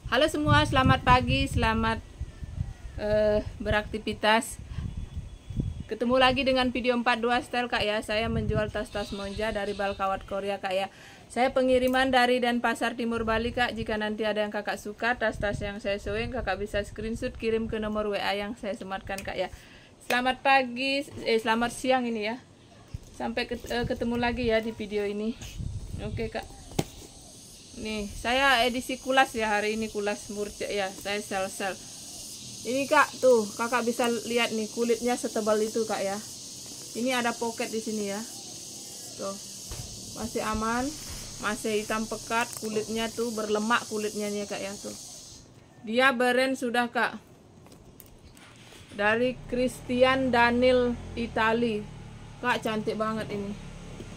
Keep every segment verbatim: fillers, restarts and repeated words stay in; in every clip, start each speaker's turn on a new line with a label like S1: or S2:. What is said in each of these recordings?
S1: Halo semua, selamat pagi, selamat uh, beraktivitas. Ketemu lagi dengan video empat puluh dua style kak ya. Saya menjual tas-tas Monja dari Balkawat Korea kak ya. Saya pengiriman dari Denpasar Timur Bali kak. Jika nanti ada yang kakak suka tas-tas yang saya sewing, kakak bisa screenshot kirim ke nomor W A yang saya sematkan kak ya. Selamat pagi, eh selamat siang ini ya. Sampai ketemu lagi ya di video ini. Oke kak. Nih, saya edisi kulas ya hari ini, kulas murca ya. Saya sel-sel. Ini kak, tuh kakak bisa lihat nih kulitnya setebal itu kak ya. Ini ada pocket di sini ya. Tuh, masih aman, masih hitam pekat, kulitnya tuh berlemak kulitnya nih kak ya tuh. Dia brand sudah kak. Dari Christian Daniel Italy. Kak cantik banget ini.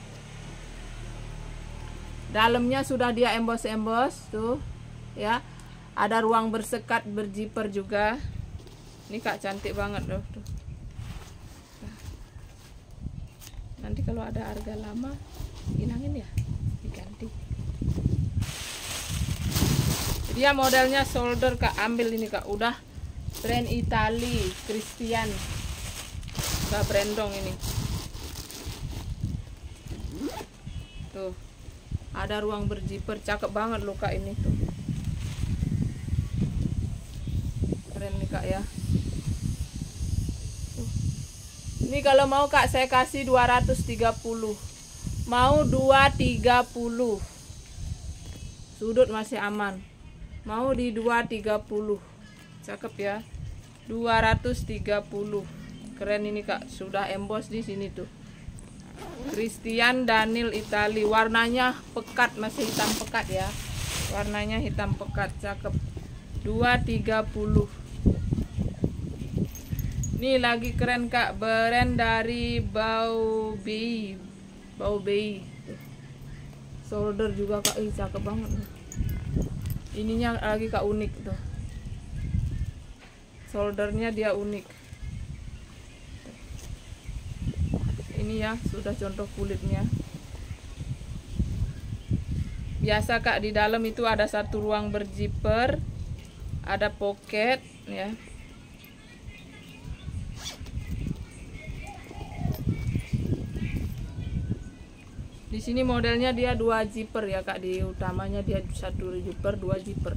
S1: Dalamnya sudah dia embos-embos tuh ya. Ada ruang bersekat berjiper juga. Ini kak cantik banget loh tuh. Nanti kalau ada harga lama hilangin ya, diganti. Dia modelnya shoulder kak, ambil ini kak. Udah brand Itali, Christian. Kak brandong ini. Tuh. Ada ruang berjiper, cakep banget loh kak ini tuh. Keren nih kak ya. Tuh. Ini kalau mau kak saya kasih dua ratus tiga puluh. Mau dua ratus tiga puluh. Sudut masih aman. Mau di dua ratus tiga puluh. Cakep ya. dua ratus tiga puluh. Keren ini kak, sudah emboss di sini tuh. Christian Daniel Italy, warnanya pekat, masih hitam pekat ya. Warnanya hitam pekat, cakep. dua ratus tiga puluh. Nih lagi keren kak, brand dari Baobei. Baobei. Shoulder juga kak, ih cakep banget. Ininya lagi kak unik tuh. Shouldernya dia unik. Ini ya sudah contoh kulitnya. Biasa kak, di dalam itu ada satu ruang berjiper, ada pocket ya. Di sini modelnya dia dua zipper ya kak, di utamanya dia satu zipper, dua zipper.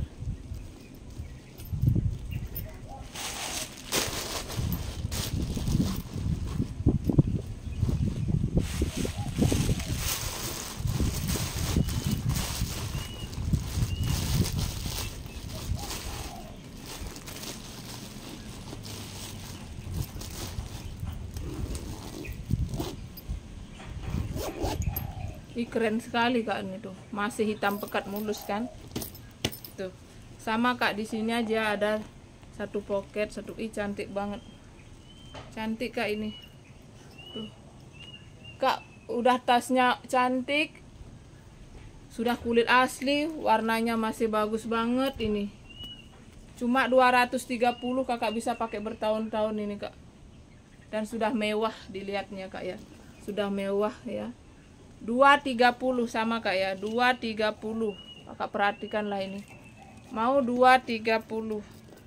S1: Ih keren sekali kak ini tuh, masih hitam pekat mulus kan. Tuh. Sama kak, di sini aja ada satu pocket, satu ih cantik banget. Cantik kak ini. Tuh. Kak, udah tasnya cantik. Sudah kulit asli, warnanya masih bagus banget ini. Cuma dua ratus tiga puluh kakak bisa pakai bertahun-tahun ini kak. Dan sudah mewah dilihatnya kak ya. Sudah mewah ya. dua ratus tiga puluh sama kak ya, dua ratus tiga puluh. Kakak perhatikanlah ini. Mau dua ratus tiga puluh.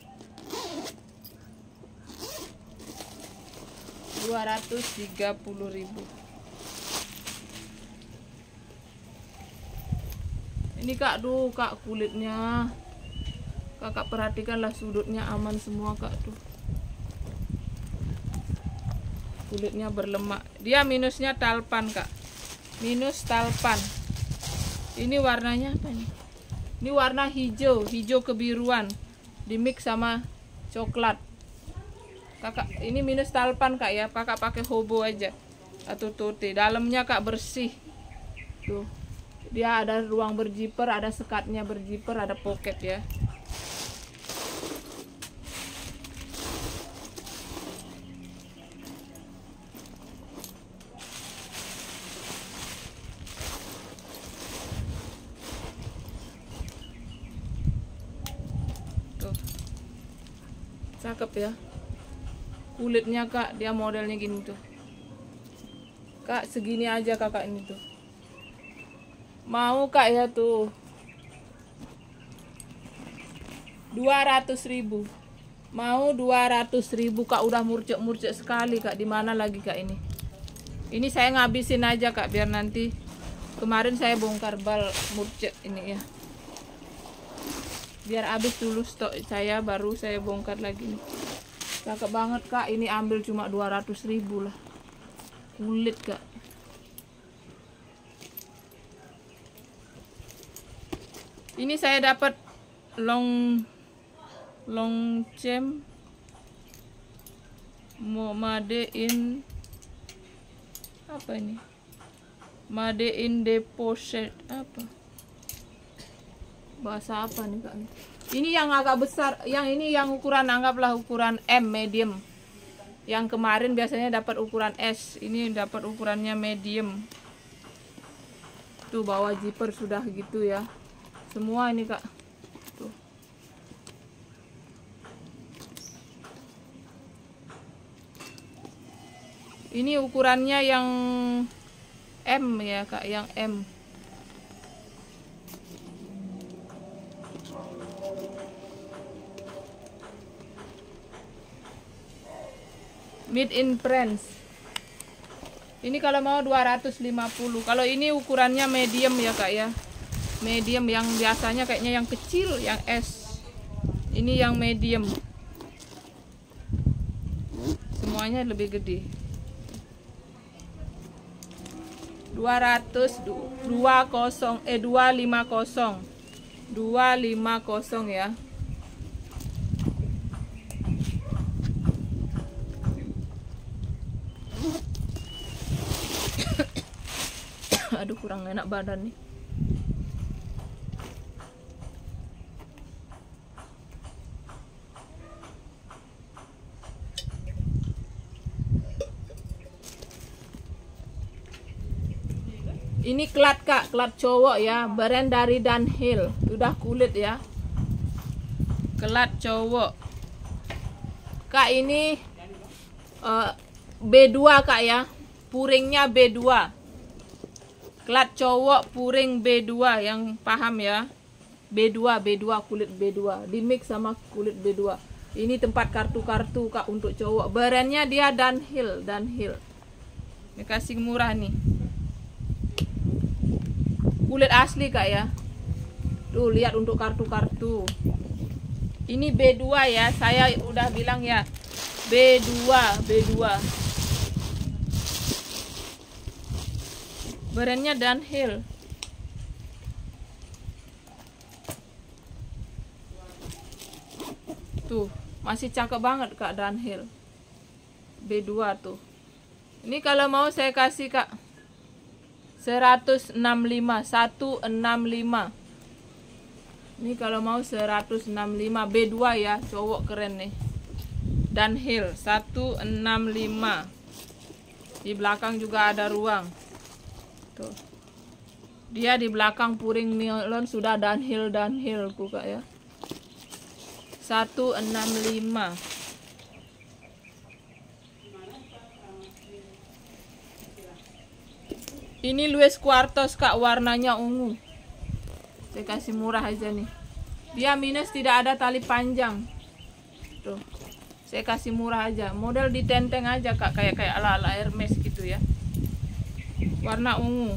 S1: dua ratus tiga puluh ribu. Ini kak, duh kak kulitnya. Kakak perhatikanlah sudutnya aman semua kak tuh. Kulitnya berlemak. Dia minusnya talpan kak. Minus talpan. Ini warnanya apa nih? Ini warna hijau, hijau kebiruan, dimix sama coklat. Kakak, ini minus talpan kak ya. Kakak pakai hobo aja atau tote. Dalamnya kak bersih. Tuh. Dia ada ruang berjiper, ada sekatnya berjiper, ada pocket ya. Cakep ya. Kulitnya kak, dia modelnya gini tuh. Kak segini aja kakak ini tuh. Mau kak ya tuh. dua ratus ribu. Mau dua ratus ribu Kak, udah murcek-murcek sekali Kak. Di mana lagi Kak ini? Ini saya ngabisin aja Kak, biar nanti, kemarin saya bongkar bal murcek ini ya. Biar habis dulu stok saya, baru saya bongkar lagi nih. Cakep banget Kak, ini ambil cuma dua ratus ribu lah. Kulit Kak. Ini saya dapat long long cem mau made in apa ini, made in deposit apa, bahasa apa nih Kak? Ini yang agak besar, yang ini yang ukuran, anggaplah ukuran M medium. Yang kemarin biasanya dapat ukuran S, ini dapat ukurannya medium. Tuh bawah zipper sudah gitu ya, semua ini Kak. Tuh. Ini ukurannya yang M ya Kak, yang M. Made in France. Ini kalau mau dua ratus lima puluh. Kalau ini ukurannya medium ya Kak ya. Medium, yang biasanya kayaknya yang kecil, yang S. Ini yang medium. Semuanya lebih gede. dua ratus dua puluh eh dua ratus lima puluh. dua ratus lima puluh ya. Aduh, kurang enak badan nih. Ini klat Kak, klat cowok ya, brand dari Dunhill. Udah kulit ya. Klat cowok. Kak ini uh, B dua Kak ya. Puringnya B dua. Klat cowok puring B dua, yang paham ya. B dua, B dua, kulit B dua. Di mix sama kulit B dua. Ini tempat kartu-kartu Kak untuk cowok. Brandnya dia Dunhill, Dunhill. Ini kasih murah nih. Kulit asli Kak ya. Tuh lihat untuk kartu-kartu. Ini B dua ya, saya udah bilang ya. B dua, B dua. Brandnya Dunhill. Tuh, masih cakep banget Kak Dunhill. B dua tuh. Ini kalau mau saya kasih Kak seratus enam puluh lima, seratus enam puluh lima. Ini kalau mau seratus enam puluh lima, B dua ya, cowok keren nih. Dunhill seratus enam puluh lima. Di belakang juga ada ruang. Tuh. Dia di belakang puring nilon sudah Dunhill, Dunhill ku Kak ya. seratus enam puluh lima. Ini Louis Quartos Kak, warnanya ungu. Saya kasih murah aja nih. Dia minus, tidak ada tali panjang. Tuh. Saya kasih murah aja. Model ditenteng aja Kak, kayak kayak ala-ala Hermes gitu ya. Warna ungu.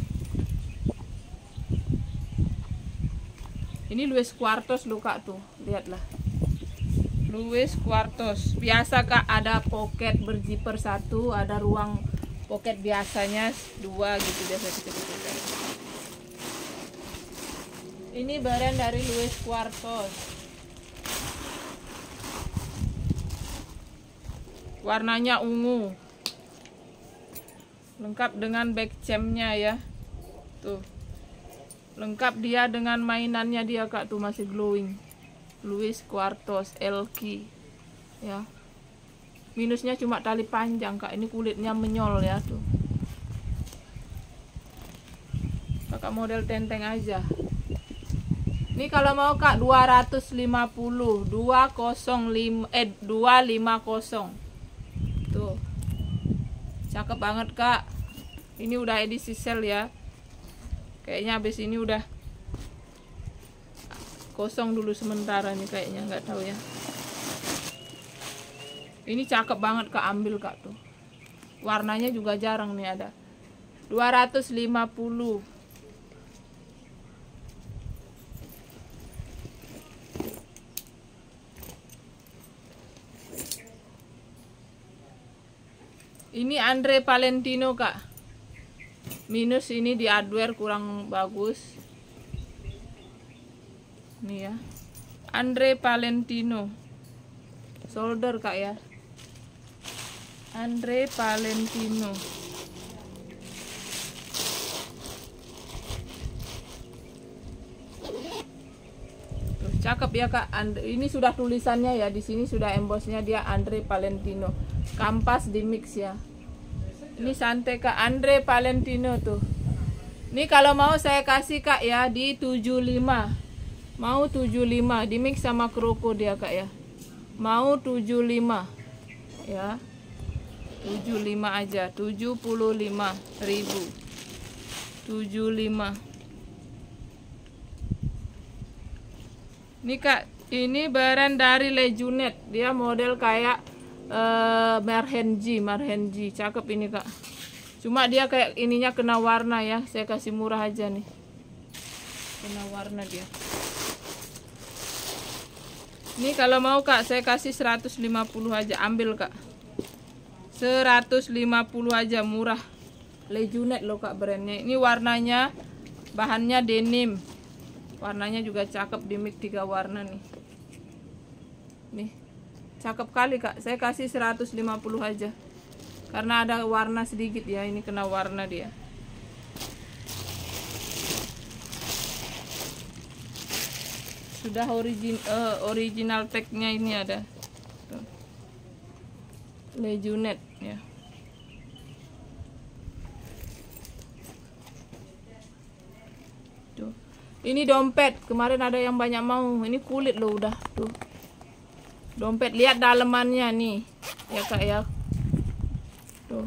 S1: Ini Louis Quartos loh Kak tuh. Lihatlah. Louis Quartos. Biasa Kak, ada pocket berzipper satu, ada ruang pocket biasanya dua gitu, biasa kecil-kecil. Ini barang dari Louis Quartos. Warnanya ungu. Lengkap dengan back chain-nya ya. Tuh. Lengkap dia dengan mainannya dia Kak tuh, masih glowing. Louis Quartos L K. Ya. Minusnya cuma tali panjang Kak, ini kulitnya menyol ya tuh. Kakak model tenteng aja. Ini kalau mau Kak dua ratus lima puluh, dua ratus lima eh dua ratus lima puluh. Tuh. Cakep banget Kak. Ini udah edisi sale ya. Kayaknya habis ini udah kosong dulu sementara nih kayaknya, nggak tahu ya. Ini cakep banget Kak, ambil Kak tuh. Warnanya juga jarang nih ada. dua ratus lima puluh. Ini Andre Valentino Kak. Minus ini di hardware kurang bagus. Nih ya. Andre Valentino. Solder Kak ya. Andre Valentino. Tuh, cakep ya Kak. Ini sudah tulisannya ya, di sini sudah embossnya dia Andre Valentino. Kampas di mix ya. Ini santai Kak, Andre Valentino tuh. Ini kalau mau saya kasih Kak ya di tujuh puluh lima. Mau tujuh puluh lima di mix sama kroko dia Kak ya. Mau tujuh puluh lima. Ya. tujuh puluh lima aja, tujuh puluh lima ribu. tujuh puluh lima. Ini Kak, ini barang dari Lejunet. Dia model kayak Uh, Marhenji, Marhenji, cakep ini Kak. Cuma dia kayak ininya kena warna ya. Saya kasih murah aja nih. Kena warna dia. Ini kalau mau Kak, saya kasih seratus lima puluh aja. Ambil Kak. seratus lima puluh aja, murah. Lejunet loh Kak brandnya. Ini warnanya, bahannya denim. Warnanya juga cakep, di mix tiga warna nih. Nih. Cakep kali Kak, saya kasih seratus lima puluh aja. Karena ada warna sedikit ya, ini kena warna dia. Sudah origin, uh, original tagnya ini ada. Tuh. Lejunet ya. Tuh. Ini dompet, kemarin ada yang banyak mau. Ini kulit loh udah tuh. Dompet, lihat dalemannya nih ya Kak ya. Tuh.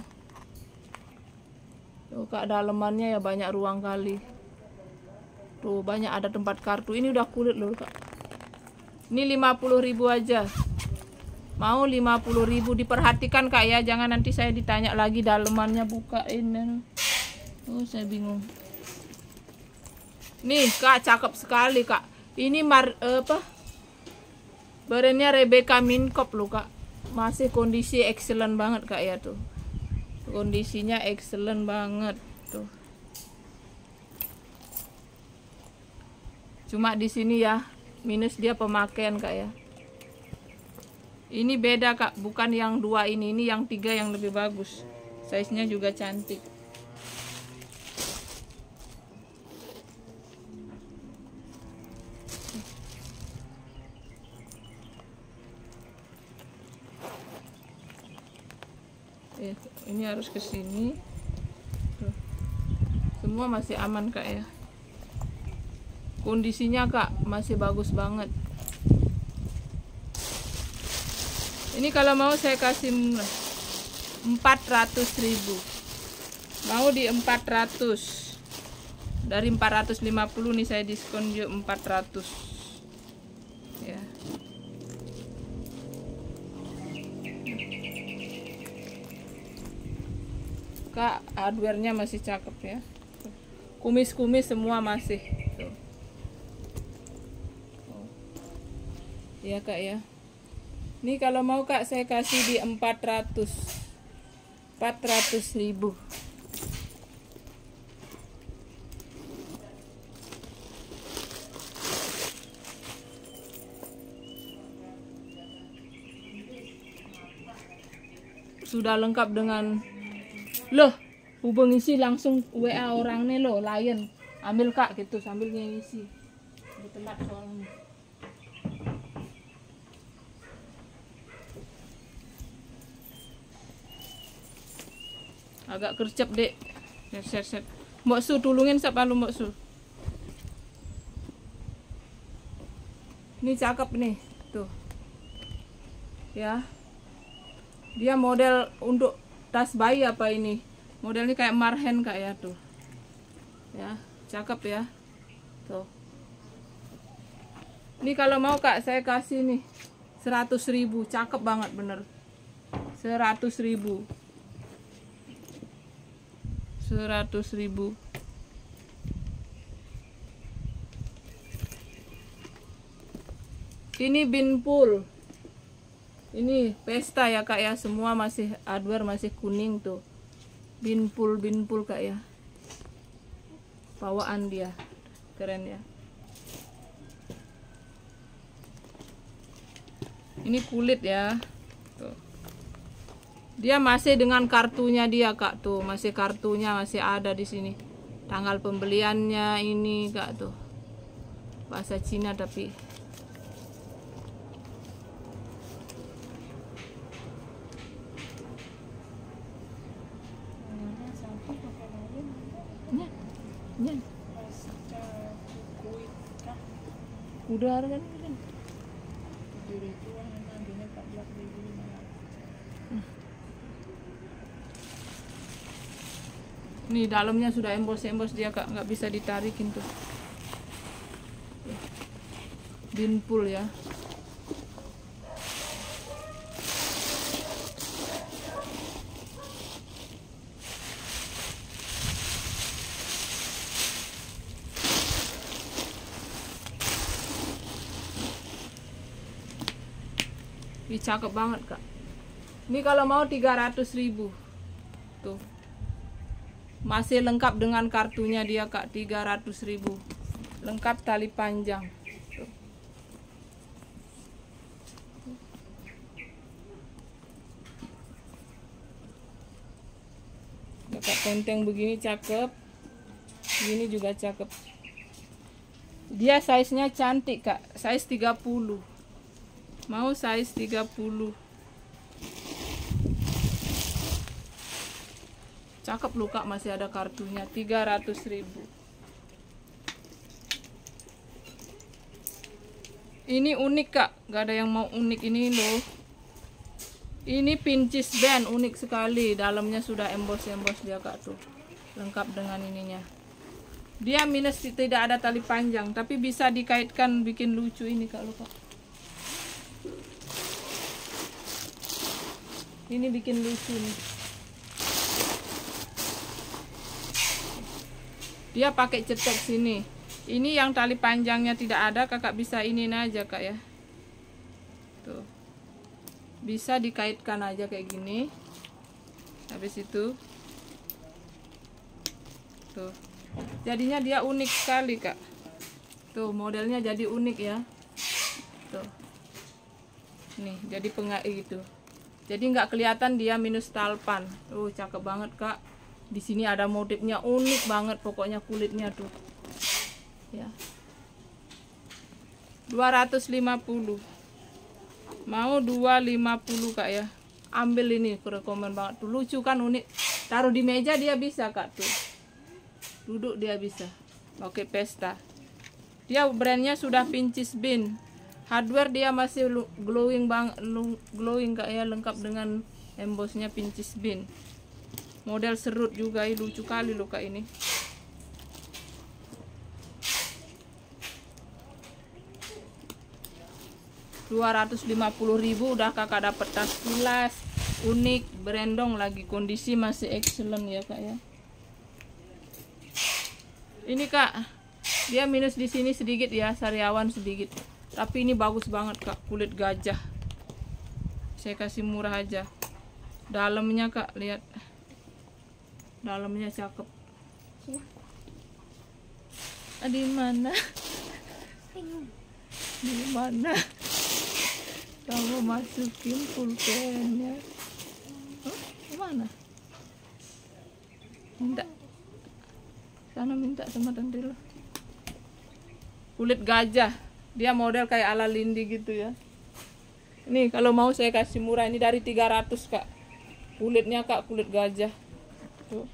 S1: Tuh Kak, dalemannya ya banyak ruang kali. Tuh banyak ada tempat kartu. Ini udah kulit loh Kak. Ini lima puluh ribu aja. Mau lima puluh ribu, diperhatikan Kak ya. Jangan nanti saya ditanya lagi dalemannya bukain. Oh saya bingung. Nih Kak, cakep sekali Kak. Ini mar eh, apa? Badannya Rebecca Minkop loh Kak. Masih kondisi excellent banget Kak ya tuh. Kondisinya excellent banget tuh. Cuma di sini ya minus dia pemakaian Kak ya. Ini beda Kak, bukan yang dua ini, ini yang tiga yang lebih bagus. Size-nya juga cantik. Ini harus ke sini. Tuh. Semua masih aman Kak ya. Kondisinya Kak masih bagus banget. Ini kalau mau saya kasih empat ratus ribu. Mau di empat ratus. Dari empat ratus lima puluh nih saya diskon juga empat ratus. Ya. Kak, hardware-nya masih cakep ya. Kumis-kumis semua masih. Tuh. Oh. Ya Kak ya. Ini kalau mau Kak saya kasih di empat ratus. empat ratus ribu. Sudah lengkap dengan. Loh, hubungi sih langsung W A orang nih loh, Lion. Ambil Kak gitu sambil ngisi. Di tempat soalnya. Agak kercep dek. Set set set. Mbok Su tulungin siapa lu Mbok Su. Ini cakep nih, tuh. Ya. Dia model untuk tas bayi apa ini? Modelnya kayak marhen Kak ya tuh. Ya, cakep ya. Tuh. Ini kalau mau kak saya kasih nih seratus ribu, cakep banget bener. Seratus ribu. Seratus ribu. Ini binpool. Ini pesta ya kak ya, semua masih hardware masih kuning tuh. Binpool binpool kak ya. Bawaan dia keren ya. Ini kulit ya. Tuh. Dia masih dengan kartunya dia kak tuh, masih kartunya masih ada di sini. Tanggal pembeliannya ini kak tuh. Bahasa Cina tapi nya. Udah kan? Nih dalamnya sudah embos-embos dia kak, nggak bisa ditarikin tuh. Binpool ya. Ini cakep banget kak. Ini kalau mau tiga ratus ribu tuh. Masih lengkap dengan kartunya dia kak, tiga ratus ribu. Lengkap tali panjang tuh. Kakak penteng begini cakep. Ini juga cakep. Dia size-nya cantik kak, size tiga puluh. Mau size tiga puluh. Cakep loh kak, masih ada kartunya, tiga ratus ribu. Ini unik kak, gak ada yang mau unik ini loh. Ini pincis band, unik sekali. Dalamnya sudah embos-embos dia kak tuh. Lengkap dengan ininya. Dia minus, tidak ada tali panjang, tapi bisa dikaitkan bikin lucu ini kak lo kak. Ini bikin lucu nih. Dia pakai cetek sini. Ini yang tali panjangnya tidak ada, kakak bisa ini aja kak ya. Tuh. Bisa dikaitkan aja kayak gini. Habis itu tuh. Jadinya dia unik sekali kak. Tuh modelnya jadi unik ya. Tuh. Nih jadi pengai gitu. Jadi nggak kelihatan dia minus talpan. Tuh cakep banget kak. Di sini ada motifnya unik banget, pokoknya kulitnya tuh. Ya. dua ratus lima puluh. Mau dua ratus lima puluh kak ya. Ambil ini, rekomen banget tuh. Lucu kan, unik. Taruh di meja dia bisa kak tuh. Duduk dia bisa. Oke, pesta. Dia brandnya sudah Pincis Bin. Hardware dia masih glowing bang, glowing kak ya, lengkap dengan embosnya Pincis Bin. Model serut juga, ini lucu kali loh kak ini. dua ratus lima puluh ribu udah kakak dapat tas kilas unik, berendong lagi, kondisi masih excellent ya kak ya. Ini kak, dia minus di sini sedikit ya, sariawan sedikit. Tapi ini bagus banget kak, kulit gajah. Saya kasih murah aja. Dalamnya kak, lihat. Dalamnya cakep. Ah, di mana? Di mana? Kamu masukin pulpennya. Oh, mana? Minta. Sana minta sama tante lo. Kulit gajah. Dia model kayak ala Lindi gitu ya. Ini kalau mau saya kasih murah, ini dari tiga ratus kak. Kulitnya kak, kulit gajah. Tuh.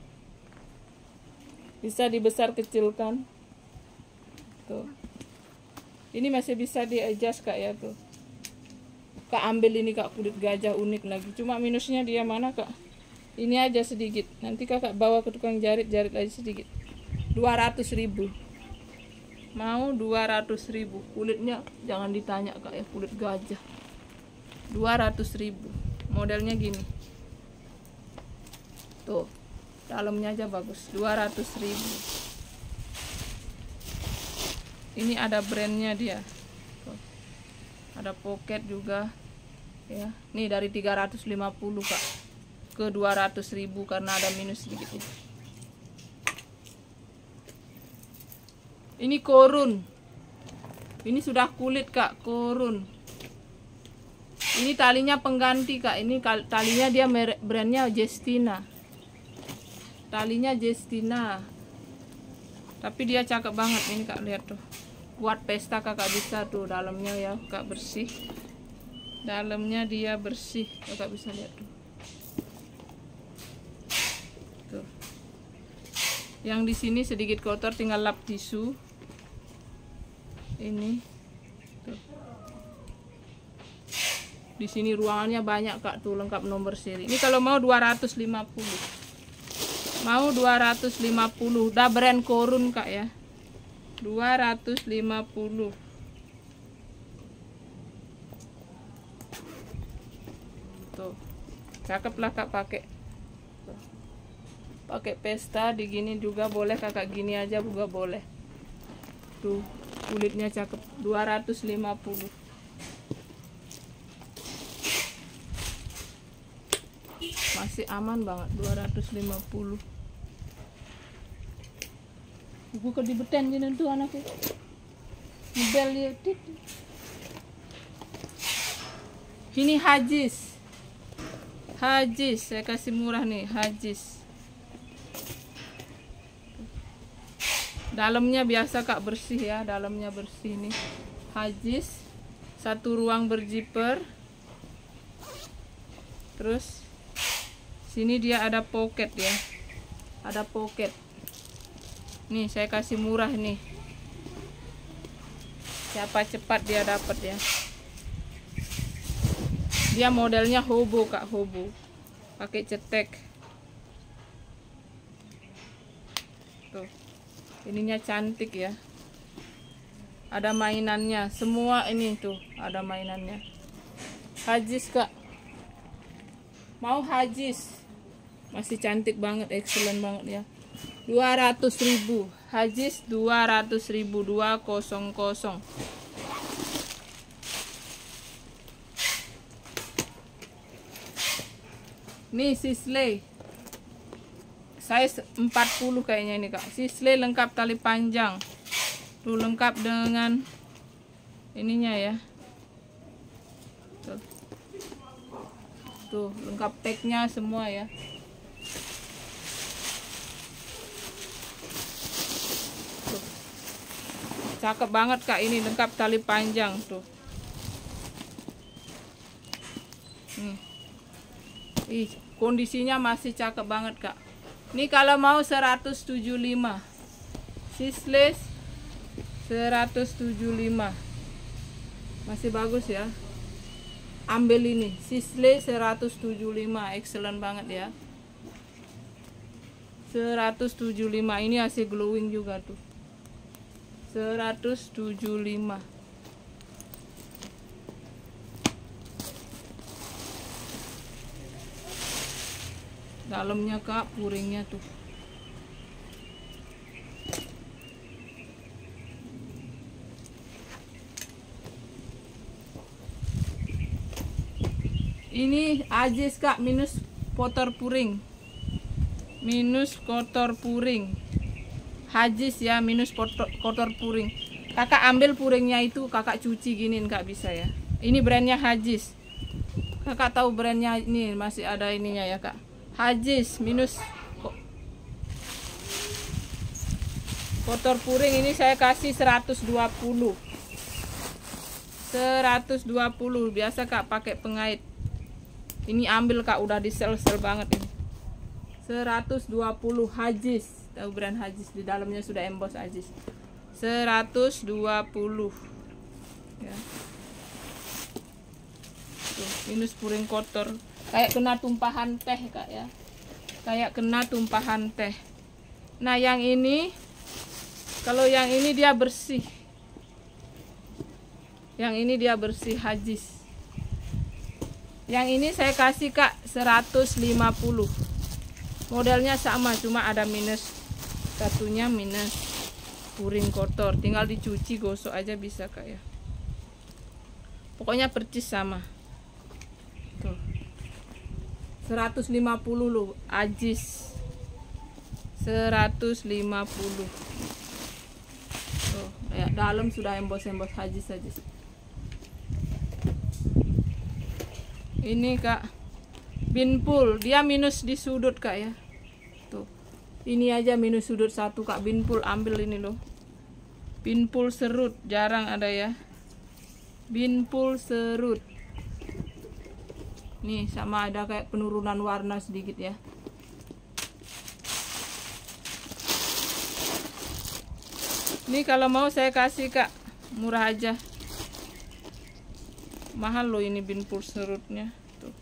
S1: Bisa dibesar kecilkan. Tuh. Ini masih bisa di adjust kak ya tuh. Kak ambil ini kak, kulit gajah unik lagi. Cuma minusnya dia mana kak? Ini aja sedikit. Nanti kakak bawa ke tukang jarit, jarit aja sedikit. dua ratus ribu. mau dua ratus ribu. Kulitnya jangan ditanya kak ya, kulit gajah. Dua ratus ribu. Modelnya gini tuh, dalamnya aja bagus. Dua ratus ribu. Ini ada brandnya dia tuh. Ada pocket juga ya. Nih dari tiga ratus lima puluh kak ke dua ratus ribu karena ada minus sedikit ya. Ini korun. Ini sudah kulit kak, korun. Ini talinya pengganti kak. Ini talinya dia merek brandnya Jestina. Talinya Jestina. Tapi dia cakep banget ini kak, lihat tuh. Buat pesta kakak bisa tuh, dalamnya ya kak bersih. Dalamnya dia bersih, kakak bisa lihat tuh. Tuh. Yang di sini sedikit kotor, tinggal lap tisu. Ini. Tuh. Di sini ruangannya banyak kak tuh, lengkap nomor seri. Ini kalau mau dua ratus lima puluh. Mau dua ratus lima puluh. Udah brand korun kak ya. dua ratus lima puluh. Tuh. Cakep lah kak pakai. Pakai pesta di gini juga boleh, kakak gini aja juga boleh. Tuh, kulitnya cakep. Dua ratus lima puluh. Masih aman banget. Dua ratus lima puluh. Gue ke dibetan gini tuh anaknya. Ngebel dia. Ini hajis. Hajis, saya kasih murah nih, hajis. Dalamnya biasa kak, bersih ya, dalamnya bersih nih. Hajis, satu ruang berziper. Terus sini dia ada pocket ya. Ada pocket. Nih saya kasih murah nih. Siapa cepat dia dapat ya. Dia modelnya hobo kak, hobo. Pakai cetek. Tuh. Ininya cantik ya. Ada mainannya. Semua ini tuh ada mainannya. Hajis kak. Mau hajis. Masih cantik banget, excellent banget ya. Dua ratus ribu. Hajis dua ratus ribu. Dua kosong kosong. Nih Sisley. Size empat puluh kayaknya ini kak. Sisley lengkap tali panjang. Tuh lengkap dengan ininya ya. Tuh, Tuh lengkap tagnya semua ya. Tuh. Cakep banget kak, ini lengkap tali panjang tuh. Nih. Ih, kondisinya masih cakep banget kak. Ini kalau mau seratus tujuh puluh lima. Sisley seratus tujuh puluh lima. Masih bagus ya. Ambil ini, Sisley seratus tujuh puluh lima, excellent banget ya. seratus tujuh puluh lima, ini masih glowing juga tuh. seratus tujuh puluh lima. Dalamnya kak, puringnya tuh. Ini ajis kak, minus kotor puring. Minus kotor puring. Hajis ya, minus kotor, kotor puring. Kakak ambil puringnya itu, kakak cuci giniin kak, bisa ya. Ini brandnya Hajis. Kakak tahu brandnya ini, masih ada ininya ya kak. Hajis minus kotor puring, ini saya kasih seratus dua puluh. seratus dua puluh biasa kak, pakai pengait. Ini ambil kak, udah di sel-sel banget ini. seratus dua puluh Hajis. Tahu brand Hajis, di dalamnya sudah emboss Hajis. seratus dua puluh. Ya. Tuh, minus puring kotor. Kayak kena tumpahan teh kak ya. Kayak kena tumpahan teh. Nah yang ini Kalau yang ini dia bersih. Yang ini dia bersih hajis. Yang ini saya kasih Kak seratus lima puluh. Modelnya sama, cuma ada minus. Satunya minus puring kotor, tinggal dicuci gosok aja bisa Kak ya. Pokoknya percis sama. Tuh. seratus lima puluh loh, ajis. seratus lima puluh. Tuh, ya dalam sudah embos-embos hajis-hajis. Ini Kak, binpul, dia minus di sudut Kak ya. Tuh. Ini aja minus sudut satu Kak, binpul ambil ini loh. Binpul serut, jarang ada ya. Binpul serut. Nih sama ada kayak penurunan warna sedikit ya. Ini kalau mau saya kasih Kak, murah aja. Mahal loh ini binpul serutnya. Tuh.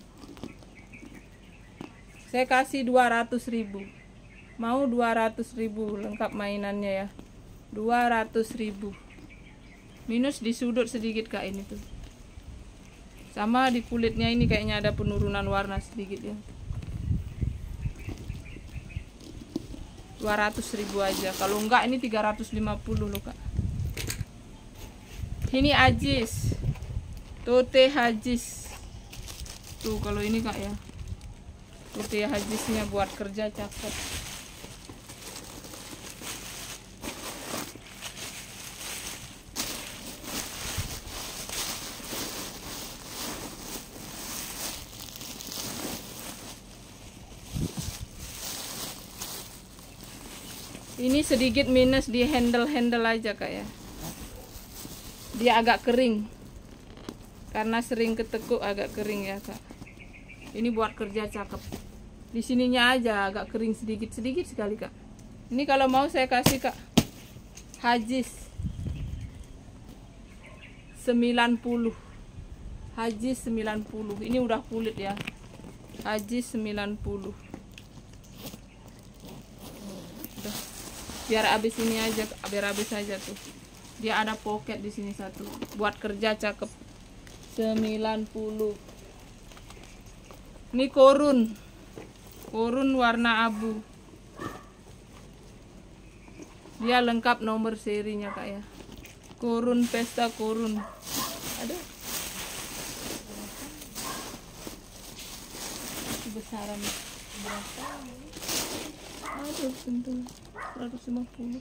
S1: Saya kasih dua ratus ribu. Mau dua ratus ribu lengkap mainannya ya. dua ratus ribu. Minus di sudut sedikit Kak ini tuh. Sama di kulitnya ini kayaknya ada penurunan warna sedikit ya. dua ratus ribu aja. Kalau enggak ini tiga ratus lima puluh loh Kak. Ini ajis. Tote hajis. Tuh kalau ini Kak ya. Tote hajisnya buat kerja cakep. Ini sedikit minus di handle-handle aja Kak ya. Dia agak kering. Karena sering ketekuk agak kering ya Kak. Ini buat kerja cakep. Di sininya aja agak kering sedikit-sedikit sekali Kak. Ini kalau mau saya kasih Kak hajis sembilan puluh. Hajis sembilan puluh. Ini udah kulit ya. Hajis sembilan puluh. Udah. Biar habis ini aja, biar habis aja tuh. Dia ada pocket di sini satu. Buat kerja cakep. sembilan puluh. Ini korun. Korun warna abu. Dia lengkap nomor serinya Kak ya. Korun pesta korun. Ada. Besaran berapa? Aduh, tentu seratus lima puluh.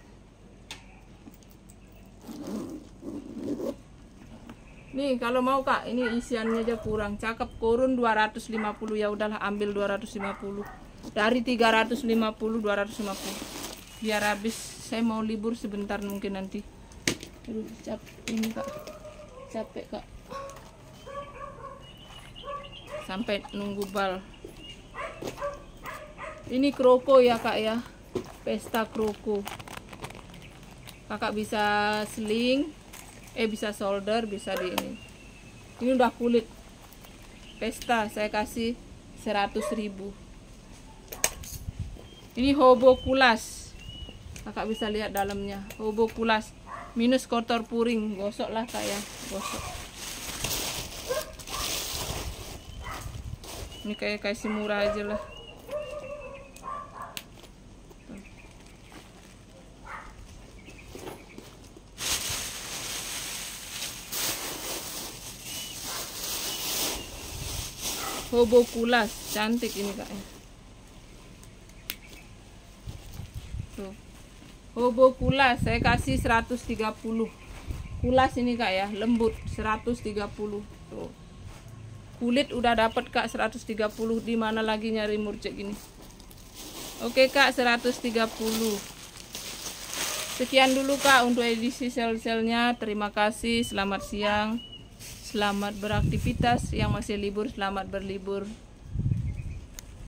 S1: Nih kalau mau Kak, ini isiannya aja kurang. Cakep korun dua ratus lima puluh, ya udahlah ambil dua ratus lima puluh. Dari tiga ratus lima puluh dua ratus lima puluh. Biar habis, saya mau libur sebentar mungkin nanti. Aduh, capek ini Kak. Capek Kak. Sampai nunggu bal. Ini kroko ya Kak ya. Pesta kroko. Kakak bisa sling, eh bisa solder, bisa di ini. Ini udah kulit. Pesta saya kasih seratus ribu. Ini hobo kulas. Kakak bisa lihat dalamnya. Hobo kulas. Minus kotor puring. Gosok lah Kak ya. Gosok. Ini kayak kasih murah aja lah. Hobo kulas, cantik ini Kak ya. Tuh. Hobo kulas saya kasih seratus tiga puluh. Kulas ini Kak ya, lembut seratus tiga puluh. Tuh. Kulit udah dapat Kak seratus tiga puluh, di mana lagi nyari murcek ini. Oke Kak, seratus tiga puluh. Sekian dulu Kak untuk edisi sel-selnya. Terima kasih, selamat siang. Selamat beraktivitas, yang masih libur selamat berlibur.